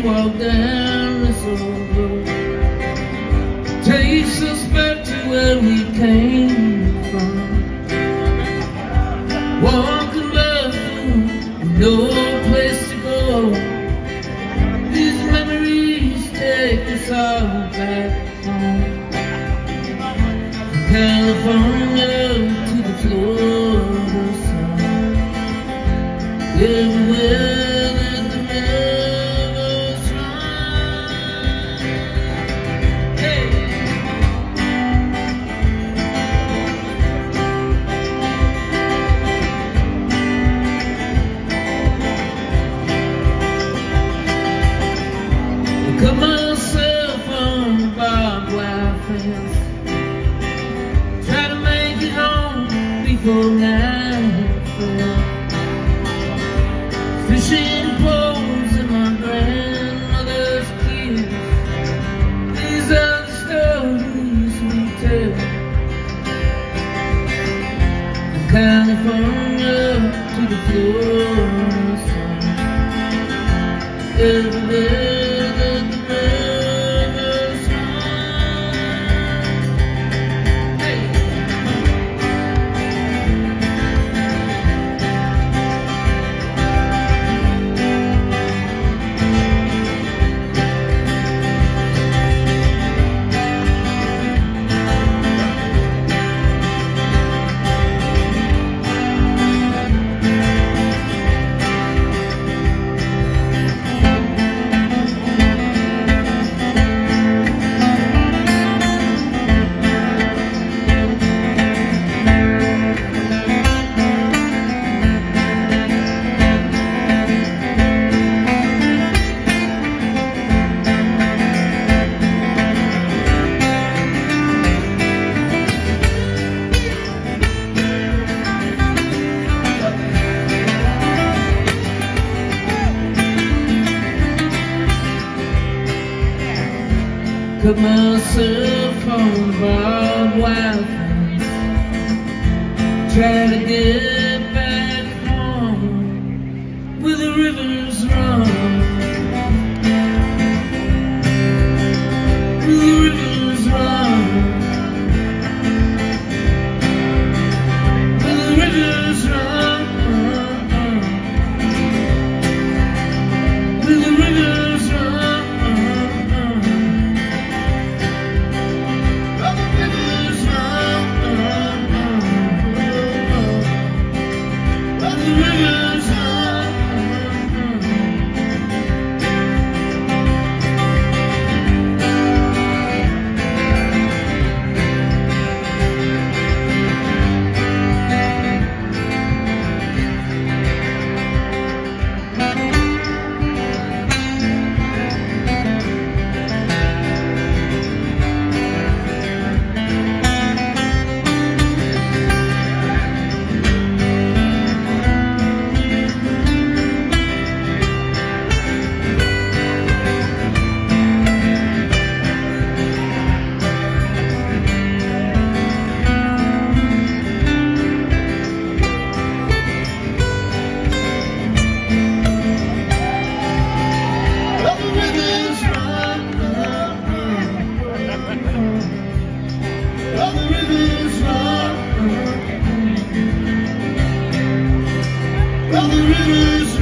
walk down this old road. Takes us back to where we came from. Walking barefoot with no place to go. These memories take us all back home. From California to the Florida sun. Everywhere that the rivers run. Hey. I cut myself on the barbed wire fence. Try to make it home before nightfall. Fishing poles in my grandmother's kids. These are the stories we tell. From California to the Florida sun. Everywhere that the rivers run. Hey. Cut myself on the barbed wire fence. Try to get back home where the rivers run. Where the rivers run. Where the rivers run. Where the rivers run. Well, the rivers